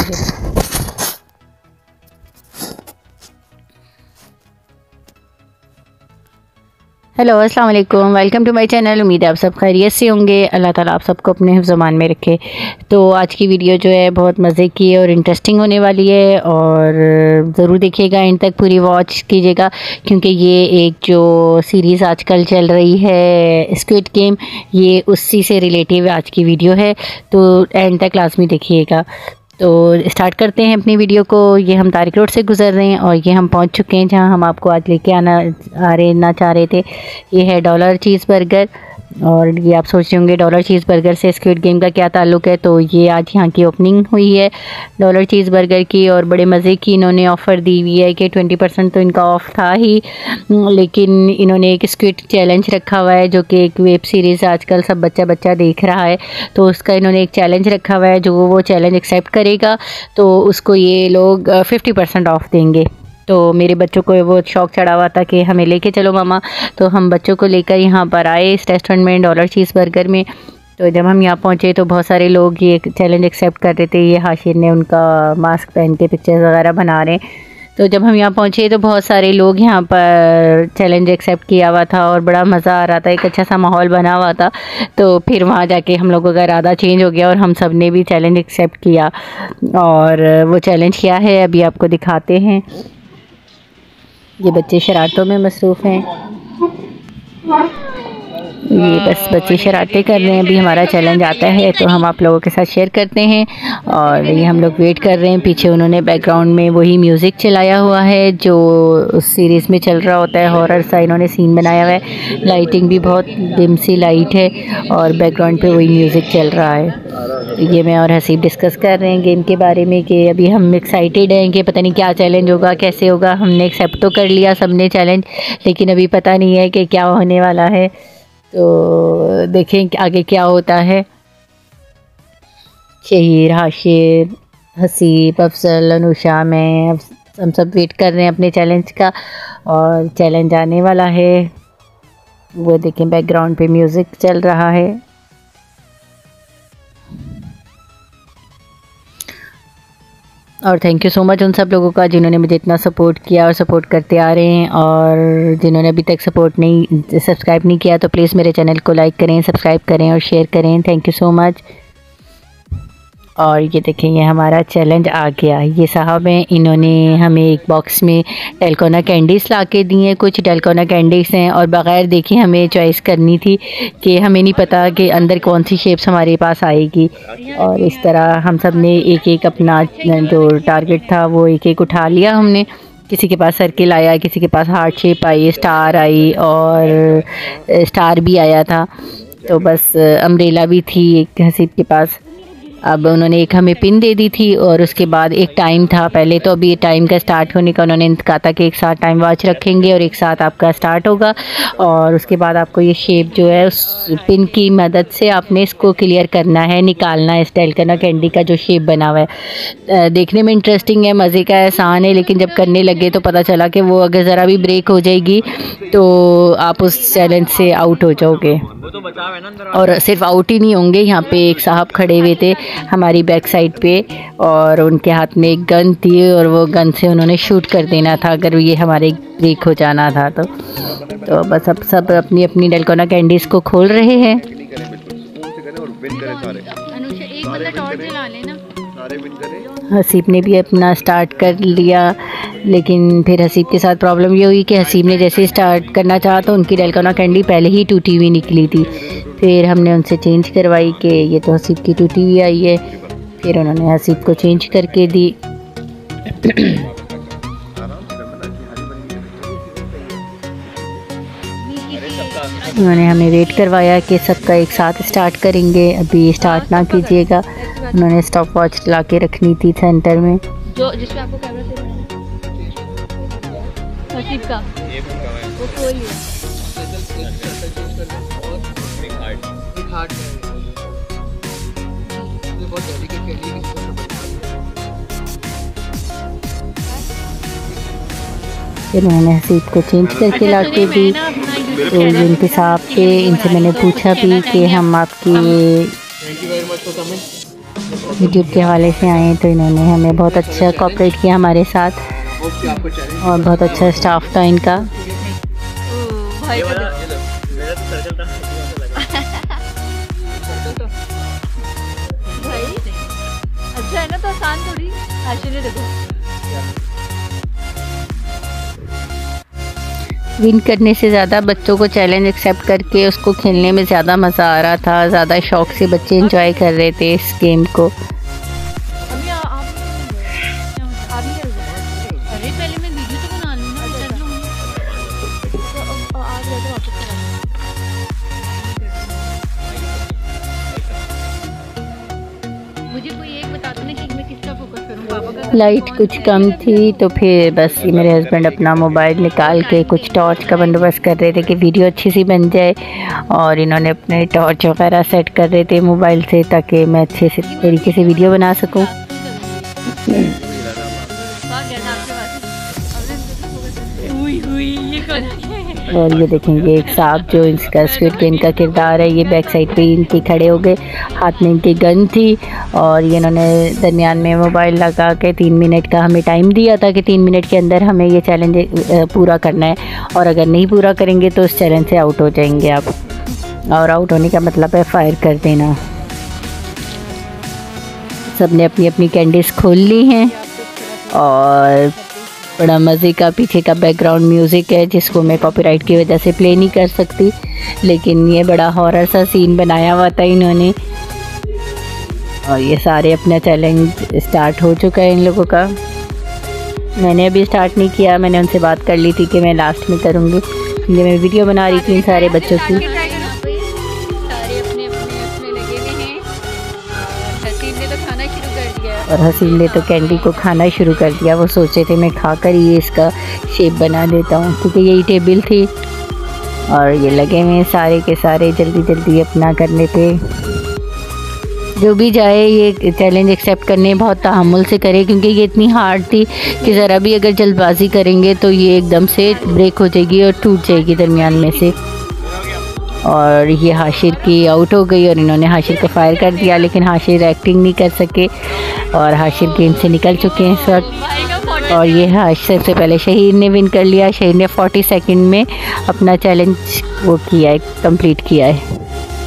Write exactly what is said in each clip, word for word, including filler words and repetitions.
मुझे। हेलो अस्सलाम वालेकुम, वेलकम टू माय चैनल। उम्मीद है आप सब खैरियत से होंगे। अल्लाह ताला आप सबको अपने हिफ्ज़-ओ-मान में रखे। तो आज की वीडियो जो है बहुत मज़े की और इंटरेस्टिंग होने वाली है और ज़रूर देखिएगा, एंड तक पूरी वॉच कीजिएगा, क्योंकि ये एक जो सीरीज़ आजकल चल रही है स्क्विड गेम, ये उसी से रिलेटिव आज की वीडियो है, तो एंड तक लाजमी देखिएगा। तो स्टार्ट करते हैं अपनी वीडियो को। ये हम तारिक रोड से गुज़र रहे हैं और ये हम पहुंच चुके हैं जहां हम आपको आज लेके आना आ रहे ना चाह रहे थे। ये है डॉलर चीज़ बर्गर, और ये आप सोच रहे होंगे डॉलर चीज़ बर्गर से स्क्विड गेम का क्या ताल्लुक़ है। तो ये आज यहाँ की ओपनिंग हुई है डॉलर चीज़ बर्गर की, और बड़े मज़े की इन्होंने ऑफ़र दी हुई है कि ट्वेंटी परसेंट तो इनका ऑफ़ था ही, लेकिन इन्होंने एक स्क्विड चैलेंज रखा हुआ है, जो कि एक वेब सीरीज़ आजकल सब बच्चा बच्चा देख रहा है। तो उसका इन्होंने एक चैलेंज रखा हुआ है, जो वो चैलेंज एक्सेप्ट करेगा तो उसको ये लोग फिफ्टी परसेंट ऑफ़ देंगे। तो मेरे बच्चों को वो शौक़ चढ़ा हुआ था कि हमें लेके चलो मामा, तो हम बच्चों को लेकर यहाँ पर आए इस रेस्टोरेंट में, डॉलर चीज़ बर्गर में। तो जब हम यहाँ पहुँचे तो बहुत सारे लोग ये चैलेंज एक्सेप्ट कर रहे थे। ये हाशिर ने उनका मास्क पहन के पिक्चर्स वगैरह बना रहे हैं। तो जब हम यहाँ पहुँचे तो बहुत सारे लोग यहाँ पर चैलेंज एक्सेप्ट किया हुआ था और बड़ा मज़ा आ रहा था, एक अच्छा सा माहौल बना हुआ था। तो फिर वहाँ जाके हम लोगों का इरादा चेंज हो गया और हम सब ने भी चैलेंज एक्सेप्ट किया, और वो चैलेंज क्या है अभी आपको दिखाते हैं। ये बच्चे शरारतों में मसरूफ़ हैं, ये बस बच्चे शरारतें कर रहे हैं। अभी हमारा चैलेंज आता है तो हम आप लोगों के साथ शेयर करते हैं, और ये हम लोग वेट कर रहे हैं। पीछे उन्होंने बैकग्राउंड में वही म्यूज़िक चलाया हुआ है जो उस सीरीज़ में चल रहा होता है, हॉरर सा इन्होंने सीन बनाया हुआ है। लाइटिंग भी बहुत डिम सी लाइट है और बैकग्राउंड पे वही म्यूज़िक चल रहा है। ये मैं और हसीब डिस्कस कर रहे हैं गेम के बारे में कि अभी हम एक्साइटेड हैं कि पता नहीं क्या चैलेंज होगा, कैसे होगा। हमने एक्सेप्ट तो कर लिया सबने चैलेंज, लेकिन अभी पता नहीं है कि क्या होने वाला है। तो देखें आगे क्या होता है। शहीर, हाशिर, हसीब, अफजल, अनुषा, मैं, हम सब वेट कर रहे हैं अपने चैलेंज का, और चैलेंज आने वाला है। वो देखें बैकग्राउंड पे म्यूज़िक चल रहा है। और थैंक यू सो मच उन सब लोगों का जिन्होंने मुझे इतना सपोर्ट किया और सपोर्ट करते आ रहे हैं, और जिन्होंने अभी तक सपोर्ट नहीं सब्सक्राइब नहीं किया तो प्लीज़ मेरे चैनल को लाइक करें, सब्सक्राइब करें और शेयर करें। Thank you so much. और ये देखें ये हमारा चैलेंज आ गया। ये साहब हैं, इन्होंने हमें एक बॉक्स में डेल्कोना कैंडीज़ ला के दी हैं। कुछ डेल्कोना कैंडीज़ हैं और बग़ैर देखे हमें चॉइस करनी थी कि हमें नहीं पता कि अंदर कौन सी शेप्स हमारे पास आएगी, और इस तरह हम सब ने एक एक अपना जो टारगेट था वो एक एक उठा लिया हमने। किसी के पास सर्किल आया, किसी के पास हार्ट शेप आई, स्टार आई, और स्टार भी आया था। तो बस अम्ब्रेला भी थी एक हसीब के पास। अब उन्होंने एक हमें पिन दे दी थी, और उसके बाद एक टाइम था पहले। तो अभी टाइम का स्टार्ट होने का उन्होंने कहा था कि एक साथ टाइम वॉच रखेंगे और एक साथ आपका स्टार्ट होगा, और उसके बाद आपको ये शेप जो है उस पिन की मदद से आपने इसको क्लियर करना है, निकालना है इस डेल्कोना कैंडी का जो शेप बना हुआ है। देखने में इंटरेस्टिंग है, मज़े का एहसान है, लेकिन जब करने लगे तो पता चला कि वो अगर ज़रा भी ब्रेक हो जाएगी तो आप उस चैलेंज से आउट हो जाओगे। और सिर्फ आउट ही नहीं होंगे, यहाँ पे एक साहब खड़े हुए थे हमारी बैक साइड पे, और उनके हाथ में एक गन थी और वो गन से उन्होंने शूट कर देना था अगर ये हमारे ब्रेक हो जाना था तो। तो बस अब सब अपनी अपनी डेल्कोना कैंडीज़ को खोल रहे हैं। हसीब ने भी अपना स्टार्ट कर लिया, लेकिन फिर हसीब के साथ प्रॉब्लम ये हुई कि हसीब ने जैसे स्टार्ट करना चाहा तो उनकी डेल्कोना कैंडी पहले ही टूटी हुई निकली थी। फिर हमने उनसे चेंज करवाई कि ये तो हसीब की टूटी हुई आई है। फिर उन्होंने हसीब को चेंज करके दी। उन्होंने हमें वेट करवाया कि सबका एक साथ स्टार्ट करेंगे, अभी स्टार्ट ना कीजिएगा। उन्होंने स्टॉप वॉच ला के रखनी थी सेंटर में, जो जिसमें आपको कैमरा हसीब का वो कोई फिर मैंने हसीब को चेंज करके ला के दी। तो इनके साथ थे, इनसे मैंने पूछा भी कि हम आपकी यूट्यूब के हवाले से आए तो इन्होंने हमें बहुत अच्छा कोऑपरेट किया हमारे साथ और बहुत अच्छा स्टाफ था इनका। भाई अच्छा है ना, तो आसान थोड़ी। आशीर्वाद देखो, विन करने से ज़्यादा बच्चों को चैलेंज एक्सेप्ट करके उसको खेलने में ज़्यादा मज़ा आ रहा था, ज़्यादा शौक़ से बच्चे एंजॉय कर रहे थे इस गेम को। अभी आ, आप अरे पहले मैं वीडियो तो बना लूँ ना, कर लूँगी तो आ गया तो वापस मुझे कोई एक बता दो ना कि मैं किसका फोकस करूँ, पापा का। लाइट कुछ कम थी तो फिर बस मेरे हस्बैंड अपना मोबाइल निकाल के कुछ टॉर्च का बंदोबस्त कर रहे थे कि वीडियो अच्छी सी बन जाए, और इन्होंने अपने टॉर्च वगैरह सेट कर रहे थे मोबाइल से ताकि मैं अच्छे से तरीके से वीडियो बना सकूं। और ये देखेंगे एक सांप जो इसका स्क्विड गेम का किरदार है, ये बैक साइड पे इनके खड़े हो गए, हाथ में इनकी गन थी और ये इन्होंने दरमियान में मोबाइल लगा के तीन मिनट का हमें टाइम दिया था कि तीन मिनट के अंदर हमें ये चैलेंज पूरा करना है, और अगर नहीं पूरा करेंगे तो उस चैलेंज से आउट हो जाएंगे आप। और आउट होने का मतलब है फायर कर देना। सब ने अपनी अपनी कैंडीज खोल ली हैं और बड़ा मज़े का पीछे का बैकग्राउंड म्यूज़िक है जिसको मैं कॉपीराइट की वजह से प्ले नहीं कर सकती, लेकिन ये बड़ा हॉरर सा सीन बनाया हुआ था इन्होंने। और ये सारे अपना चैलेंज स्टार्ट हो चुका है इन लोगों का। मैंने अभी स्टार्ट नहीं किया, मैंने उनसे बात कर ली थी कि मैं लास्ट में करूँगी, क्योंकि मैं वीडियो बना रही थी इन सारे बच्चों की। और हसीन ने तो कैंडी को खाना शुरू कर दिया। वो सोचे थे मैं खाकर ही इसका शेप बना देता हूँ, क्योंकि यही टेबल थी। और ये लगे हुए सारे के सारे जल्दी जल्दी अपना करने पे। जो भी जाए ये चैलेंज एक्सेप्ट करने बहुत तहम्मुल से करे, क्योंकि ये इतनी हार्ड थी कि ज़रा भी अगर जल्दबाजी करेंगे तो ये एकदम से ब्रेक हो जाएगी और टूट जाएगी दरमियान में से। और ये हाशिर की आउट हो गई और इन्होंने हाशिर को फायर कर दिया, लेकिन हाशिर एक्टिंग नहीं कर सके और हाशिर गेम से निकल चुके हैं इस वक्त। और ये हाशिर सबसे पहले शहीद ने विन कर लिया। शहीद ने चालीस सेकंड में अपना चैलेंज वो किया है, कंप्लीट किया है।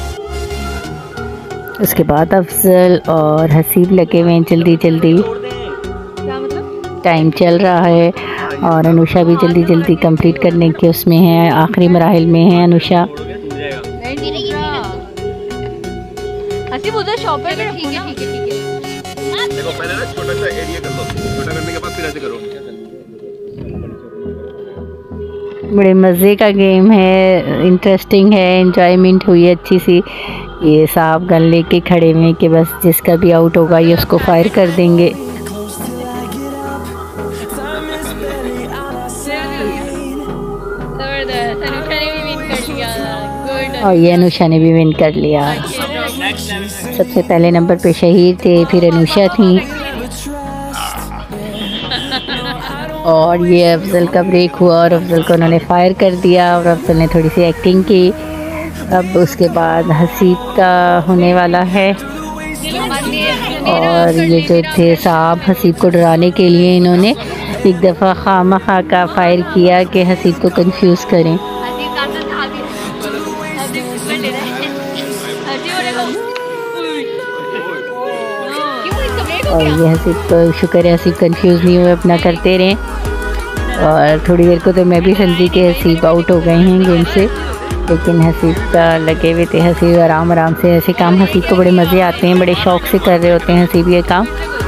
उसके बाद अफजल और हसीब लगे हुए हैं जल्दी जल्दी, टाइम चल रहा है। और अनुषा भी जल्दी जल्दी कंप्लीट करने के उसमें है, आखिरी मराहिल में है अनुषा। हसीब उधर शॉप पे ठीक है ठीक है ठीक है। देखो पहले ना छोटा सा एरिया कर लो, छोटा करने के बाद फिर ऐसे करो। बड़े मज़े का गेम है, इंटरेस्टिंग है, एंजॉयमेंट हुई अच्छी सी। ये साहब गन लेके खड़े हुए कि बस जिसका भी आउट होगा ये उसको फायर कर देंगे। और ये अनुषा ने भी विन कर लिया। सबसे पहले नंबर पे शहीद थे, फिर अनुषा थी और ये अफजल का ब्रेक हुआ और अफजल को उन्होंने फायर कर दिया और अफजल ने थोड़ी सी एक्टिंग की। अब उसके बाद हसीब का होने वाला है। और ये जो थे साहब हसीब को डराने के लिए इन्होंने एक दफ़ा खामा खा का फायर किया कि हसीब को कंफ्यूज करें। और ये हसीब को शुक्र है हसीब कंफ्यूज नहीं हुए, अपना करते रहे। और थोड़ी देर को तो मैं भी समझी कि हसीब आउट हो गए हैं गेम से, लेकिन हसीब का लगे हुए थे। हसीब आराम आराम से ऐसे काम हसीब को बड़े मज़े आते हैं, बड़े शौक़ से कर रहे होते हैं हसीब ये काम।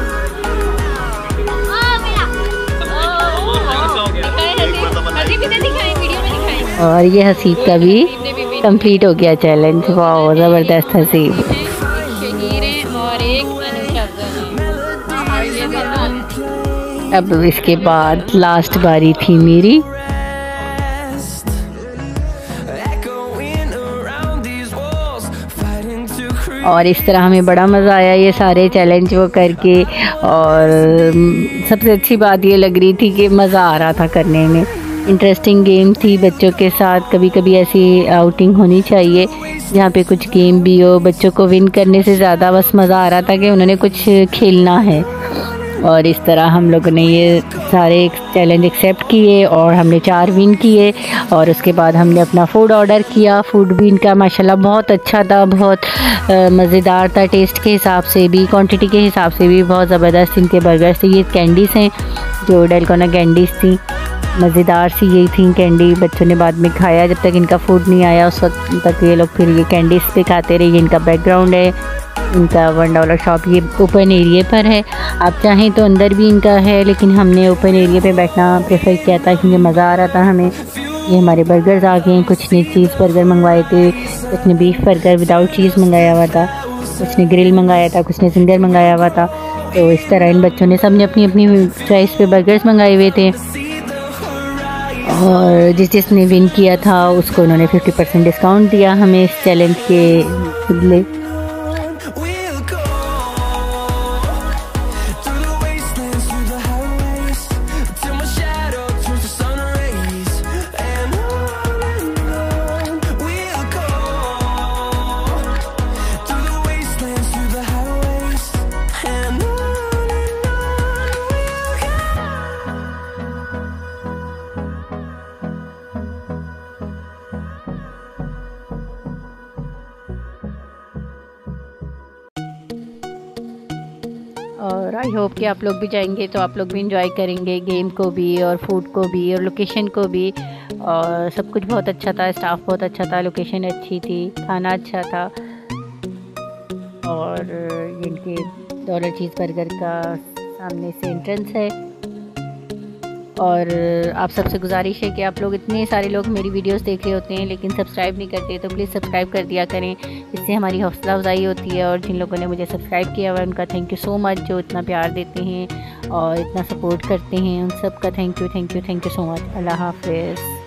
और ये हसीब का भी कंप्लीट हो गया चैलेंज। वाह ज़बरदस्त हसीब। अब इसके बाद लास्ट बारी थी मेरी। और इस तरह हमें बड़ा मज़ा आया ये सारे चैलेंज वो करके। और सबसे अच्छी बात ये लग रही थी कि मज़ा आ रहा था करने में, इंटरेस्टिंग गेम थी बच्चों के साथ। कभी कभी ऐसी आउटिंग होनी चाहिए जहाँ पे कुछ गेम भी हो। बच्चों को विन करने से ज़्यादा बस मज़ा आ रहा था कि उन्होंने कुछ खेलना है, और इस तरह हम लोगों ने ये सारे चैलेंज एक्सेप्ट किए और हमने चार विन किए। और उसके बाद हमने अपना फूड ऑर्डर किया। फूड भी इनका माशाल्लाह बहुत अच्छा था, बहुत मज़ेदार था, टेस्ट के हिसाब से भी, क्वांटिटी के हिसाब से भी बहुत ज़बरदस्त इनके बर्गर्स थे। ये कैंडीज़ हैं जो डेलगोना कैंडीज़ थी, मज़ेदार सी यही थी कैंडी। बच्चों ने बाद में खाया, जब तक इनका फूड नहीं आया उस वक्त तक ये लोग फिर ये कैंडीज़ पे खाते रहे। ये इनका बैकग्राउंड है। इनका वन डॉलर शॉप ये ओपन एरिया पर है, आप चाहें तो अंदर भी इनका है, लेकिन हमने ओपन एरिया पे बैठना प्रेफर किया था क्योंकि मज़ा आ रहा था हमें। ये हमारे बर्गर्स आ गए हैं। कुछ ने चीज़ बर्गर मंगवाए थे, कुछ ने बीफ बर्गर विदाउट चीज़ मंगाया हुआ था, कुछ ने ग्रिल मंगाया था, कुछ ने सिंगर मंगाया हुआ था। तो इस तरह इन बच्चों ने सब ने अपनी अपनी चॉइस पे बर्गर्स मंगाए हुए थे, और जिस जिसने विन किया था उसको उन्होंने फिफ्टी परसेंट डिस्काउंट दिया हमें इस चैलेंज के बदले। और आई होप कि आप लोग भी जाएंगे तो आप लोग भी इंजॉय करेंगे गेम को भी और फूड को भी और लोकेशन को भी। और सब कुछ बहुत अच्छा था, स्टाफ बहुत अच्छा था, लोकेशन अच्छी थी, खाना अच्छा था। और इनके डॉलर चीज़ बर्गर का सामने से एंट्रेंस है। और आप सबसे गुजारिश है कि आप लोग, इतने सारे लोग मेरी वीडियोस देख रहे होते हैं लेकिन सब्सक्राइब नहीं करते, तो प्लीज़ सब्सक्राइब कर दिया करें, इससे हमारी हौसला अफजाई होती है। और जिन लोगों ने मुझे सब्सक्राइब किया हुआ है उनका थैंक यू सो मच, जो इतना प्यार देते हैं और इतना सपोर्ट करते हैं, उन सब का thank you thank you thank you so much. Allah हाफ़िज़।